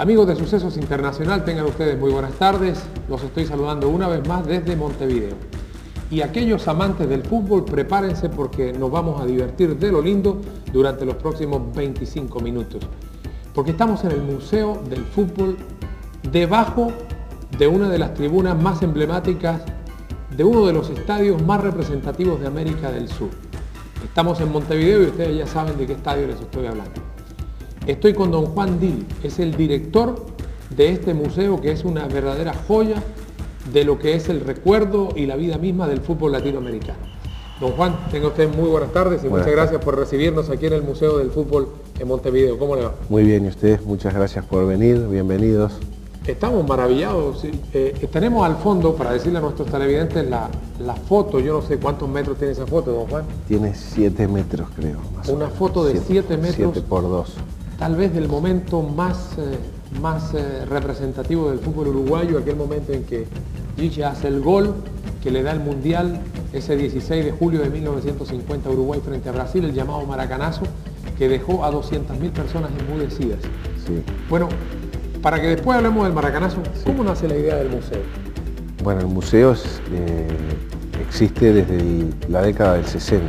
Amigos de Sucesos Internacional, tengan ustedes muy buenas tardes. Los estoy saludando una vez más desde Montevideo. Y aquellos amantes del fútbol, prepárense porque nos vamos a divertir de lo lindo durante los próximos 25 minutos. Porque estamos en el Museo del Fútbol, debajo de una de las tribunas más emblemáticas de uno de los estadios más representativos de América del Sur. Estamos en Montevideo y ustedes ya saben de qué estadio les estoy hablando. Estoy con don Juan Dil, es el director de este museo que es una verdadera joya de lo que es el recuerdo y la vida misma del fútbol latinoamericano. Don Juan, tenga usted muy buenas tardes y muchas gracias por recibirnos aquí en el Museo del Fútbol en Montevideo. ¿Cómo le va? Muy bien, y ustedes, muchas gracias por venir, bienvenidos. Estamos maravillados. Tenemos al fondo, para decirle a nuestros televidentes, la foto, yo no sé cuántos metros tiene esa foto, don Juan. Tiene 7 metros, creo. Una foto de 7 metros. 7 por 2. Tal vez del momento más representativo del fútbol uruguayo, aquel momento en que Gigi hace el gol que le da el Mundial, ese 16 de julio de 1950 Uruguay frente a Brasil, el llamado Maracanazo, que dejó a 200.000 personas enmudecidas. Sí. Bueno, para que después hablemos del Maracanazo, ¿cómo nace la idea del museo? Bueno, el museo existe desde la década del 60,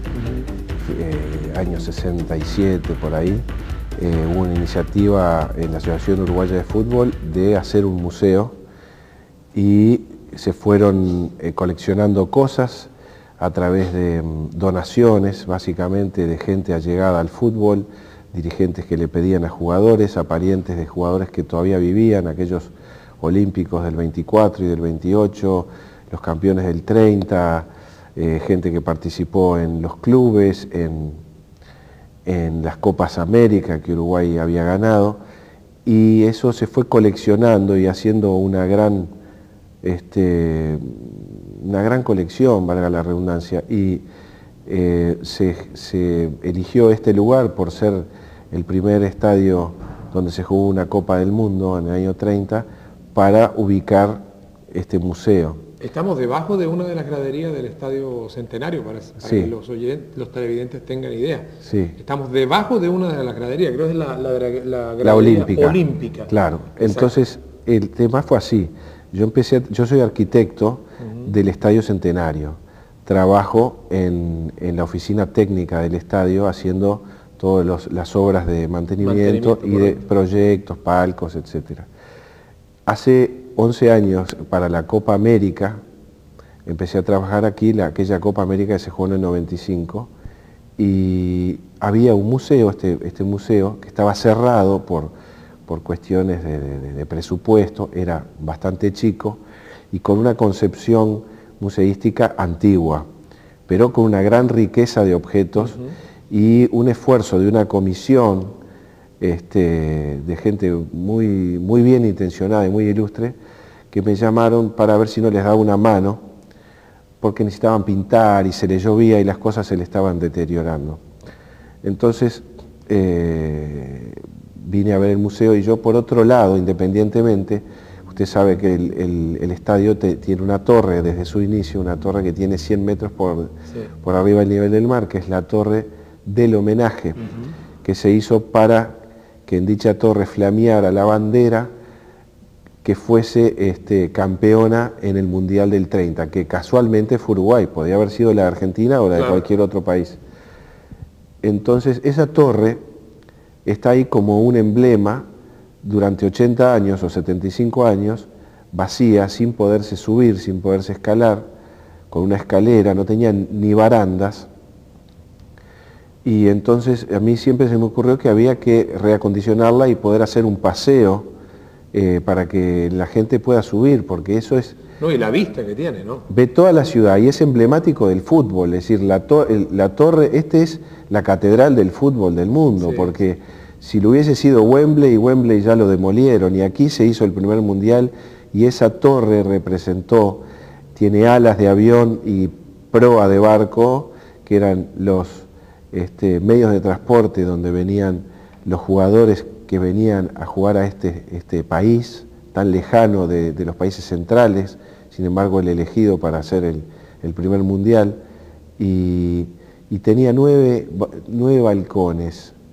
años 67 por ahí. Hubo una iniciativa en la Asociación Uruguaya de Fútbol de hacer un museo y se fueron coleccionando cosas a través de donaciones, básicamente de gente allegada al fútbol, dirigentes que le pedían a jugadores, a parientes de jugadores que todavía vivían, aquellos olímpicos del 24 y del 28, los campeones del 30, gente que participó en los clubes, en las Copas América que Uruguay había ganado, y eso se fue coleccionando y haciendo una gran colección, valga la redundancia, y se eligió este lugar por ser el primer estadio donde se jugó una Copa del Mundo en el año 30 para ubicar este museo. Estamos debajo de una de las graderías del Estadio Centenario, para sí, que los televidentes tengan idea. Sí. Estamos debajo de una de las graderías, creo que es la gradería olímpica. Claro, exacto. Entonces el tema fue así. Yo soy arquitecto del Estadio Centenario. Trabajo en la oficina técnica del estadio haciendo todas las obras de mantenimiento y de proyectos, palcos, etc. Hace 11 años, para la Copa América, empecé a trabajar aquí, aquella Copa América que se jugó en el 95, y había un museo, este museo, que estaba cerrado por cuestiones de presupuesto, era bastante chico, y con una concepción museística antigua, pero con una gran riqueza de objetos y un esfuerzo de una comisión de gente muy bien intencionada y muy ilustre, que me llamaron para ver si no les daba una mano, porque necesitaban pintar y se les llovía y las cosas se les estaban deteriorando. Entonces vine a ver el museo, y yo por otro lado, independientemente, usted sabe que el estadio tiene una torre desde su inicio, una torre que tiene 100 metros por arriba del nivel del mar, que es la torre del homenaje, que se hizo para que en dicha torre flameara la bandera que fuese campeona en el Mundial del 30, que casualmente fue Uruguay, podía haber sido la de Argentina o la de cualquier otro país. Entonces esa torre está ahí como un emblema durante 80 años o 75 años, vacía, sin poderse subir, sin poderse escalar, con una escalera, no tenía ni barandas. Y entonces a mí siempre se me ocurrió que había que reacondicionarla y poder hacer un paseo para que la gente pueda subir, porque eso es... No, y la vista que tiene, ¿no? Ve toda la ciudad y es emblemático del fútbol, es decir, la torre, es la catedral del fútbol del mundo, sí. Porque si lo hubiese sido Wembley, Wembley ya lo demolieron, y aquí se hizo el primer mundial, y esa torre representó, tiene alas de avión y proa de barco, que eran los medios de transporte donde venían los jugadores que venían a jugar a este país tan lejano de los países centrales, sin embargo el elegido para hacer el primer mundial, y tenía nueve balcones,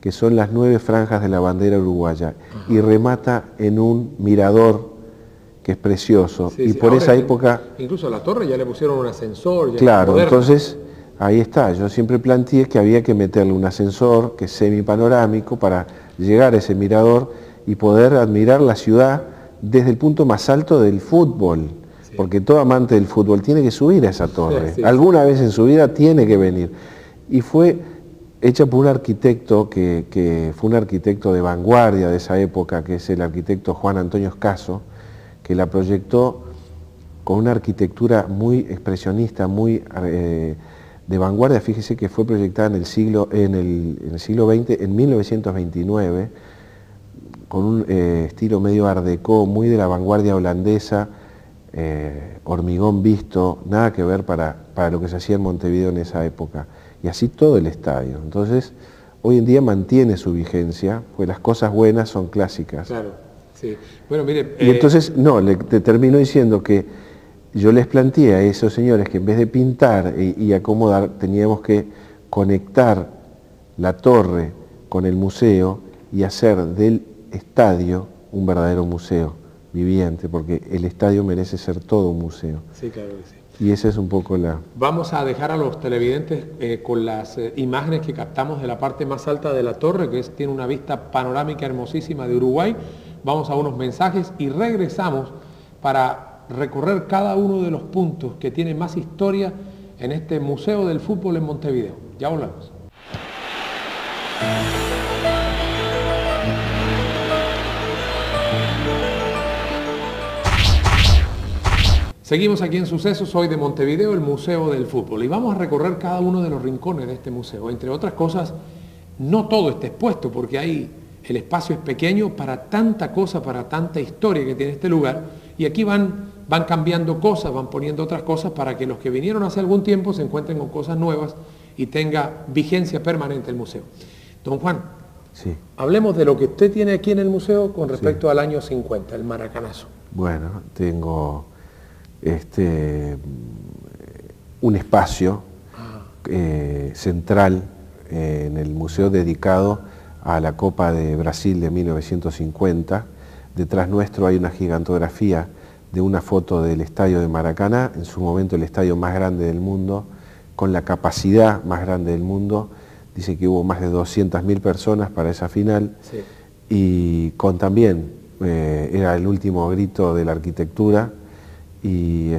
que son las 9 franjas de la bandera uruguaya, y remata en un mirador que es precioso. Sí, y sí. por Ahora esa época... Incluso a la torre ya le pusieron un ascensor. Ya claro, moderno. entonces ahí está. Yo siempre planteé que había que meterle un ascensor que es semipanorámico para llegar a ese mirador y poder admirar la ciudad desde el punto más alto del fútbol. Sí. Porque todo amante del fútbol tiene que subir a esa torre. Sí, alguna vez en su vida tiene que venir. Y fue hecha por un arquitecto que fue un arquitecto de vanguardia de esa época, que es el arquitecto Juan Antonio Escaso, que la proyectó con una arquitectura muy expresionista, muy de vanguardia. Fíjese que fue proyectada en el siglo XX, en 1929, con un estilo medio art déco, muy de la vanguardia holandesa, hormigón visto, nada que ver para lo que se hacía en Montevideo en esa época. Y así todo el estadio. Entonces, hoy en día mantiene su vigencia, pues las cosas buenas son clásicas. Claro, sí. Bueno, mire... Y entonces, no, te termino diciendo que yo les planteé a esos señores que en vez de pintar y acomodar, teníamos que conectar la torre con el museo y hacer del estadio un verdadero museo viviente, porque el estadio merece ser todo un museo. Sí, claro que sí. Y esa es un poco la... Vamos a dejar a los televidentes con las imágenes que captamos de la parte más alta de la torre, que tiene una vista panorámica hermosísima de Uruguay. Vamos a unos mensajes y regresamos para recorrer cada uno de los puntos que tienen más historia en este Museo del Fútbol en Montevideo. Ya volvemos. Seguimos aquí en Sucesos, hoy de Montevideo, el Museo del Fútbol, y vamos a recorrer cada uno de los rincones de este museo. Entre otras cosas, no todo está expuesto, porque el espacio es pequeño para tanta cosa, para tanta historia que tiene este lugar, y aquí van cambiando cosas, van poniendo otras cosas para que los que vinieron hace algún tiempo se encuentren con cosas nuevas y tenga vigencia permanente el museo. Don Juan, sí, hablemos de lo que usted tiene aquí en el museo con respecto al año 50, el maracanazo. Bueno, tengo un espacio central en el museo dedicado a la Copa de Brasil de 1950. Detrás nuestro hay una gigantografía de una foto del estadio de Maracaná, en su momento el estadio más grande del mundo, con la capacidad más grande del mundo. Dice que hubo más de 200.000 personas para esa final, sí, y con también, era el último grito de la arquitectura, y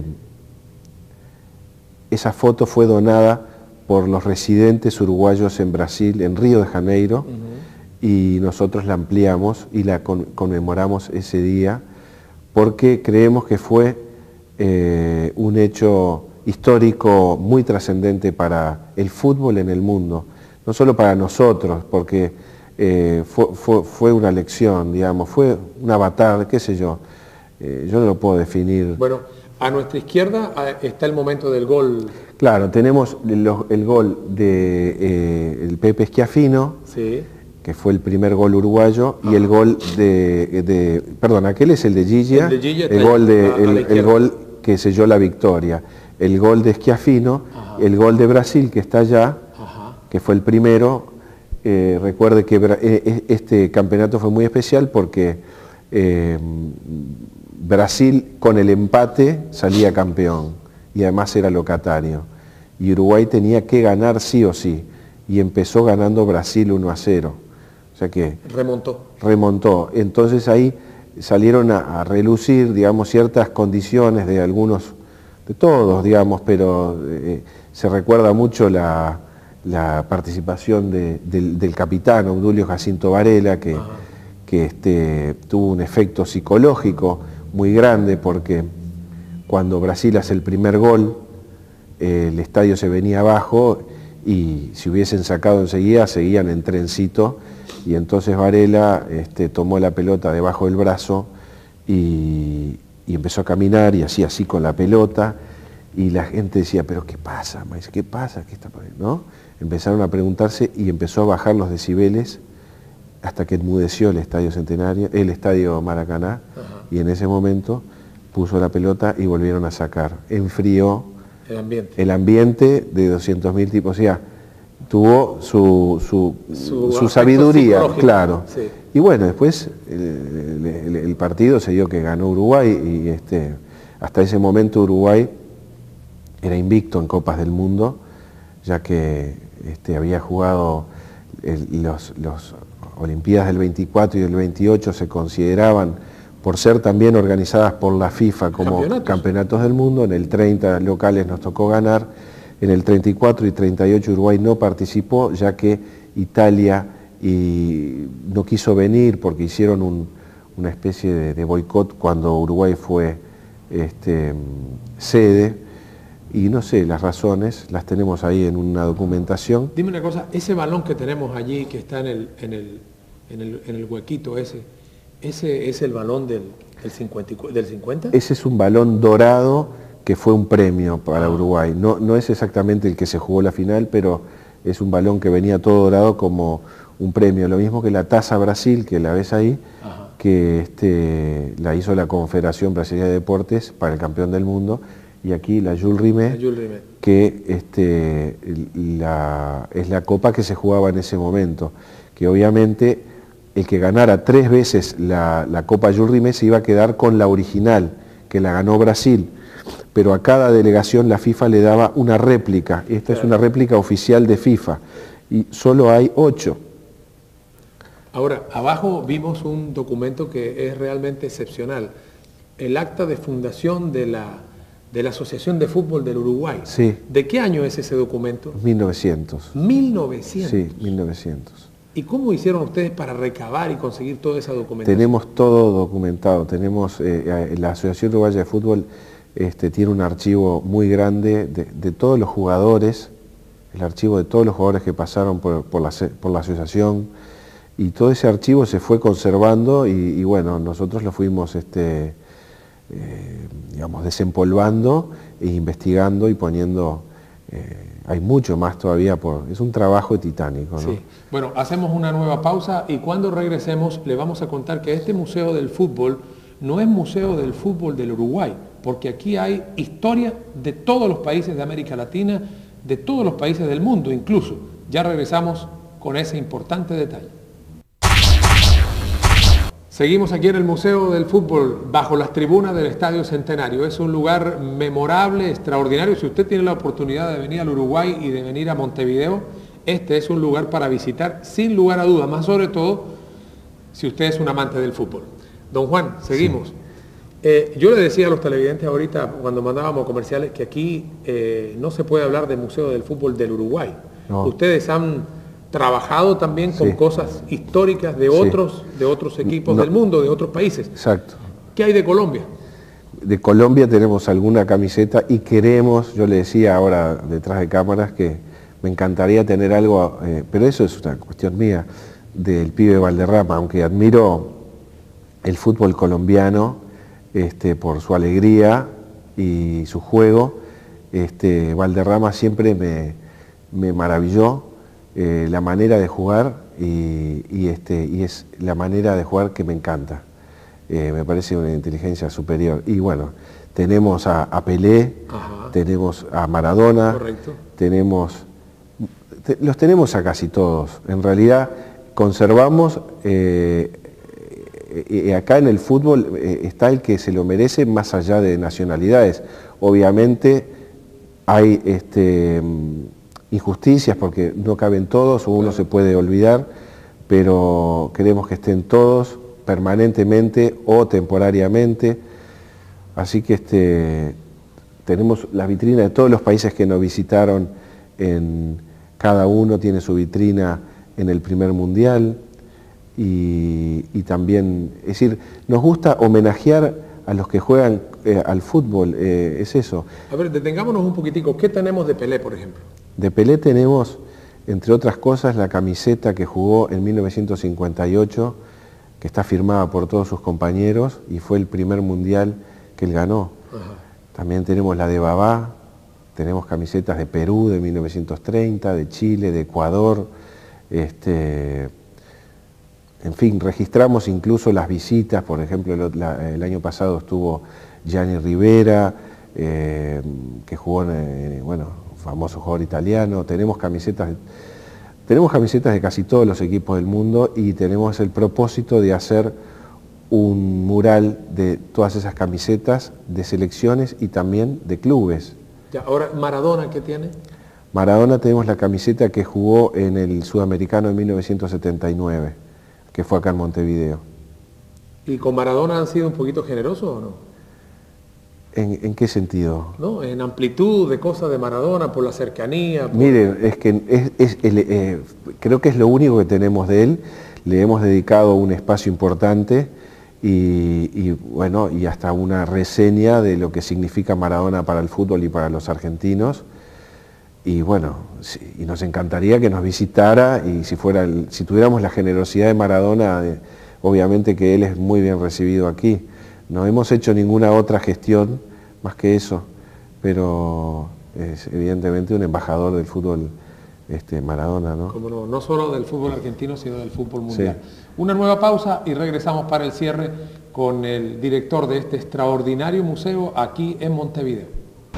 esa foto fue donada por los residentes uruguayos en Brasil, en Río de Janeiro, y nosotros la ampliamos y la conmemoramos ese día, porque creemos que fue un hecho histórico muy trascendente para el fútbol en el mundo, no solo para nosotros, porque fue una lección, digamos, fue un avatar, qué sé yo. Yo no lo puedo definir. Bueno, a nuestra izquierda está el momento del gol. Claro, tenemos el gol de el Pepe Schiaffino, sí, que fue el primer gol uruguayo, y el gol perdón, aquel es el de Giglia, el gol que selló la victoria. El gol de Schiaffino, el gol de Brasil, que está allá, que fue el primero. Recuerde que este campeonato fue muy especial porque Brasil con el empate salía campeón y además era locatario, y Uruguay tenía que ganar sí o sí, y empezó ganando Brasil 1-0, o sea que remontó. Entonces ahí salieron a relucir, digamos, ciertas condiciones de algunos, de todos, digamos, pero se recuerda mucho la participación del capitán Obdulio Jacinto Varela, que tuvo un efecto psicológico muy grande, porque cuando Brasil hace el primer gol, el estadio se venía abajo, y si hubiesen sacado enseguida, seguían en trencito, y entonces Varela tomó la pelota debajo del brazo y empezó a caminar, y hacía así con la pelota, y la gente decía, pero ¿qué pasa, maíz? ¿Qué pasa? ¿Qué está pasando? ¿No? Empezaron a preguntarse y empezó a bajar los decibeles hasta que enmudeció el estadio Centenario, el estadio Maracaná, y en ese momento puso la pelota y volvieron a sacar. Enfrió el ambiente de 200.000 tipos. O sea, tuvo su sabiduría, claro. Sí. Y bueno, después el partido se dio que ganó Uruguay y hasta ese momento Uruguay era invicto en Copas del Mundo, ya que había jugado los Olimpiadas del 24 y del 28 se consideraban, por ser también organizadas por la FIFA como campeonatos del mundo. En el 30 locales nos tocó ganar, en el 34 y 38 Uruguay no participó, ya que Italia no quiso venir porque hicieron una especie de boicot cuando Uruguay fue sede. Y no sé, las razones las tenemos ahí en una documentación. Dime una cosa, ese balón que tenemos allí, que está en el huequito ese es el balón del 50? Ese es un balón dorado que fue un premio para Uruguay. No es exactamente el que se jugó la final, pero es un balón que venía todo dorado como un premio. Lo mismo que la Taza Brasil, que la ves ahí, que la hizo la Confederación Brasileña de Deportes para el campeón del mundo. Y aquí la Jules Rimet, que es la copa que se jugaba en ese momento, que obviamente el que ganara 3 veces la Copa Jules Rimet se iba a quedar con la original, que la ganó Brasil, pero a cada delegación la FIFA le daba una réplica. Esta es una réplica oficial de FIFA, y solo hay 8. Ahora, abajo vimos un documento que es realmente excepcional, el acta de fundación de la Asociación de Fútbol del Uruguay. Sí. ¿De qué año es ese documento? 1900. 1900. Sí, 1900. ¿Y cómo hicieron ustedes para recabar y conseguir toda esa documentación? Tenemos todo documentado. Tenemos, la Asociación Uruguaya de Fútbol tiene un archivo muy grande de todos los jugadores, el archivo de todos los jugadores que pasaron por la asociación, y todo ese archivo se fue conservando y bueno, nosotros lo fuimos digamos, desempolvando e investigando y poniendo, hay mucho más todavía, es un trabajo titánico, ¿no? Sí. Bueno, hacemos una nueva pausa y cuando regresemos le vamos a contar que este Museo del Fútbol no es Museo del Fútbol del Uruguay, porque aquí hay historia de todos los países de América Latina, de todos los países del mundo incluso. Ya regresamos con ese importante detalle. Seguimos aquí en el Museo del Fútbol, bajo las tribunas del Estadio Centenario. Es un lugar memorable, extraordinario. Si usted tiene la oportunidad de venir al Uruguay y de venir a Montevideo, este es un lugar para visitar sin lugar a dudas, más sobre todo si usted es un amante del fútbol. Don Juan, seguimos. Sí. Yo le decía a los televidentes ahorita, cuando mandábamos comerciales, que aquí no se puede hablar de Museo del Fútbol del Uruguay. No. Ustedes han trabajado también con cosas históricas de otros equipos del mundo, de otros países. Exacto. ¿Qué hay de Colombia? De Colombia tenemos alguna camiseta y queremos, yo le decía ahora detrás de cámaras que me encantaría tener algo, pero eso es una cuestión mía, del pibe Valderrama, aunque admiro el fútbol colombiano por su alegría y su juego, Valderrama siempre me maravilló. La manera de jugar y es la manera de jugar que me encanta. Me parece una inteligencia superior. Y bueno, tenemos a Pelé, tenemos a Maradona, los tenemos a casi todos. En realidad conservamos, acá en el fútbol está el que se lo merece más allá de nacionalidades. Obviamente hay injusticias porque no caben todos o uno se puede olvidar, pero queremos que estén todos permanentemente o temporariamente. Así que tenemos la vitrina de todos los países que nos visitaron, cada uno tiene su vitrina en el primer mundial y también, es decir, nos gusta homenajear a los que juegan al fútbol, es eso. A ver, detengámonos un poquitico, ¿qué tenemos de Pelé, por ejemplo? De Pelé tenemos, entre otras cosas, la camiseta que jugó en 1958, que está firmada por todos sus compañeros y fue el primer mundial que él ganó. También tenemos la de Babá, tenemos camisetas de Perú de 1930, de Chile, de Ecuador. En fin, registramos incluso las visitas, por ejemplo, el año pasado estuvo Gianni Rivera, que jugó famoso jugador italiano, tenemos camisetas de casi todos los equipos del mundo y tenemos el propósito de hacer un mural de todas esas camisetas de selecciones y también de clubes. Ya, ahora, ¿Maradona qué tiene? Maradona tenemos la camiseta que jugó en el Sudamericano en 1979, que fue acá en Montevideo. ¿Y con Maradona han sido un poquito generosos o no? ¿En qué sentido? ¿No? En amplitud de cosas de Maradona, por la cercanía. Miren, es que creo que es lo único que tenemos de él. Le hemos dedicado un espacio importante y bueno, y hasta una reseña de lo que significa Maradona para el fútbol y para los argentinos. Y bueno, y nos encantaría que nos visitara y si tuviéramos la generosidad de Maradona, obviamente que él es muy bien recibido aquí. No hemos hecho ninguna otra gestión más que eso, pero es evidentemente un embajador del fútbol Maradona, ¿no? Como no solo del fútbol argentino, sino del fútbol mundial. Sí. Una nueva pausa y regresamos para el cierre con el director de este extraordinario museo aquí en Montevideo.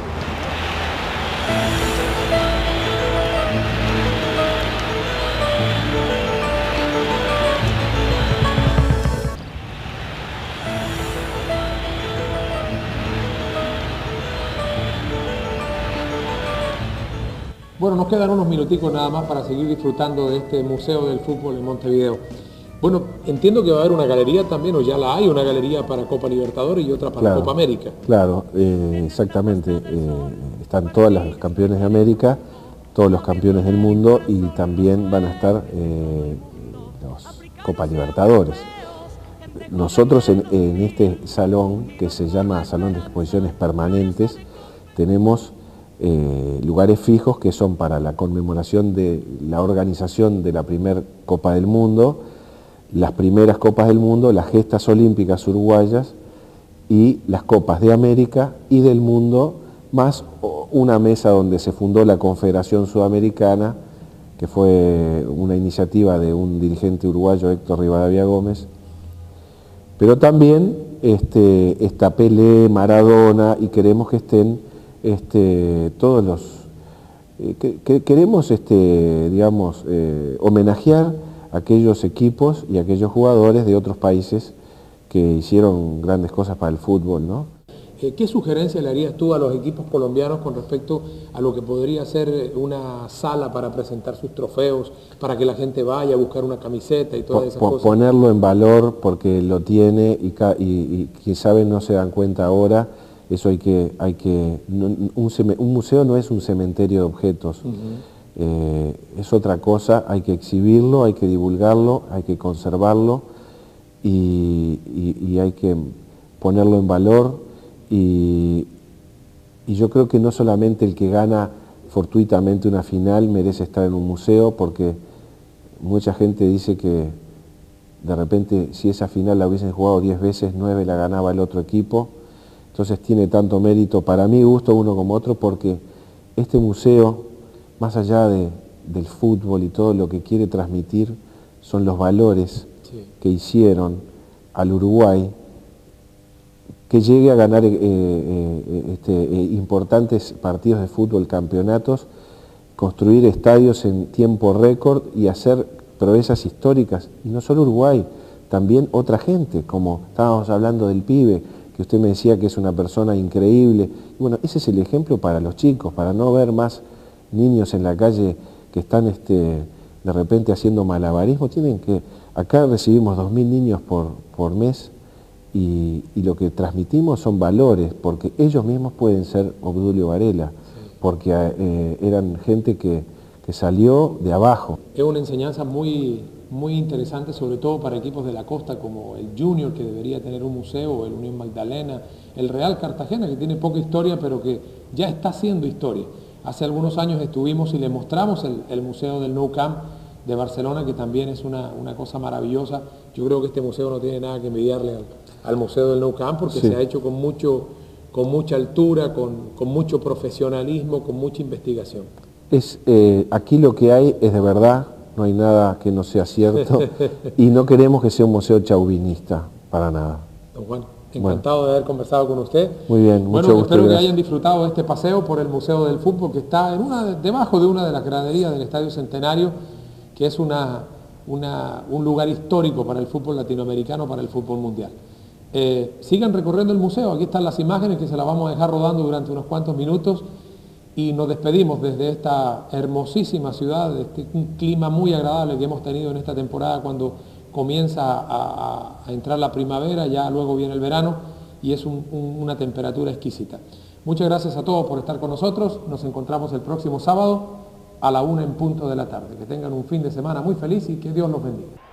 Bueno, nos quedan unos minuticos nada más para seguir disfrutando de este Museo del Fútbol en Montevideo. Bueno, entiendo que va a haber una galería también, o ya la hay, una galería para Copa Libertadores y otra para Copa América. Claro, exactamente. Están todos los campeones de América, todos los campeones del mundo y también van a estar los Copa Libertadores. Nosotros en este salón, que se llama Salón de Exposiciones Permanentes, tenemos lugares fijos que son para la conmemoración de la organización de la primera Copa del Mundo, las primeras Copas del Mundo, las gestas olímpicas uruguayas y las Copas de América y del mundo, más una mesa donde se fundó la Confederación Sudamericana, que fue una iniciativa de un dirigente uruguayo, Héctor Rivadavia Gómez. Pero también está Pelé, Maradona, y queremos que estén todos los... queremos, digamos, homenajear a aquellos equipos y a aquellos jugadores de otros países que hicieron grandes cosas para el fútbol, ¿no? ¿Qué sugerencia le harías tú a los equipos colombianos con respecto a lo que podría ser una sala para presentar sus trofeos, para que la gente vaya a buscar una camiseta y todas esas cosas? Ponerlo en valor porque lo tiene y quien sabe no se dan cuenta ahora. Eso un museo no es un cementerio de objetos, es otra cosa, hay que exhibirlo, hay que divulgarlo, hay que conservarlo y hay que ponerlo en valor. Y yo creo que no solamente el que gana fortuitamente una final merece estar en un museo, porque mucha gente dice que de repente si esa final la hubiesen jugado 10 veces, 9 la ganaba el otro equipo. Entonces tiene tanto mérito para mi gusto uno como otro, porque este museo, más allá del fútbol y todo lo que quiere transmitir, son los valores que hicieron al Uruguay que llegue a ganar importantes partidos de fútbol, campeonatos, construir estadios en tiempo récord y hacer proezas históricas. Y no solo Uruguay, también otra gente, como estábamos hablando del pibe, que usted me decía que es una persona increíble. Y bueno, ese es el ejemplo para los chicos, para no ver más niños en la calle que están de repente haciendo malabarismo. Acá recibimos 2.000 niños por mes y lo que transmitimos son valores, porque ellos mismos pueden ser Obdulio Varela, porque eran gente que salió de abajo. Es una enseñanza muy interesante, sobre todo para equipos de la costa como el Junior, que debería tener un museo, el Unión Magdalena, el Real Cartagena, que tiene poca historia, pero que ya está haciendo historia. Hace algunos años estuvimos y le mostramos el Museo del Nou Camp de Barcelona, que también es una cosa maravillosa. Yo creo que este museo no tiene nada que envidiarle al Museo del Nou Camp, porque se ha hecho con mucha altura, con mucho profesionalismo, con mucha investigación. Aquí lo que hay es de verdad, no hay nada que no sea cierto y no queremos que sea un museo chauvinista, para nada. Don Juan. Encantado de haber conversado con usted. Muy bien, mucho gusto. Espero que hayan disfrutado de este paseo por el Museo del Fútbol, que está debajo de una de las graderías del Estadio Centenario, que es un lugar histórico para el fútbol latinoamericano, para el fútbol mundial. Sigan recorriendo el museo, aquí están las imágenes que se las vamos a dejar rodando durante unos cuantos minutos y nos despedimos desde esta hermosísima ciudad, de un clima muy agradable que hemos tenido en esta temporada cuando comienza a entrar la primavera, ya luego viene el verano y es una temperatura exquisita. Muchas gracias a todos por estar con nosotros, nos encontramos el próximo sábado a la 1 en punto de la tarde. Que tengan un fin de semana muy feliz y que Dios los bendiga.